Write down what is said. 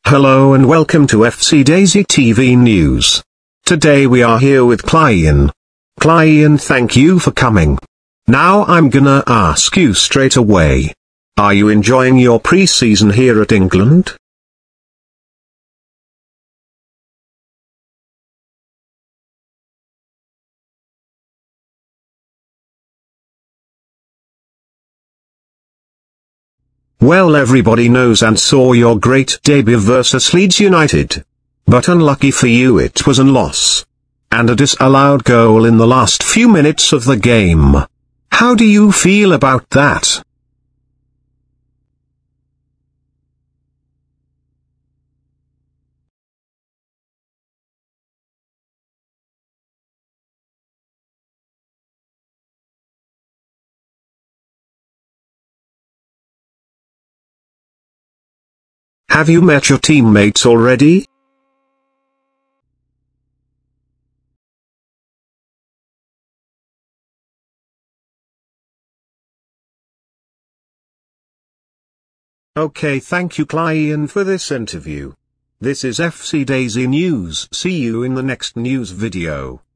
Hello and welcome to FC Daisy TV News. Today we are here with Klyian. Klyian, thank you for coming. Now I'm gonna ask you straight away. Are you enjoying your pre-season here at England? Well, everybody knows and saw your great debut versus Leeds United. But unlucky for you, it was a loss. And a disallowed goal in the last few minutes of the game. How do you feel about that? Have you met your teammates already? Okay, thank you Klyian for this interview. This is FC Daisy News. See you in the next news video.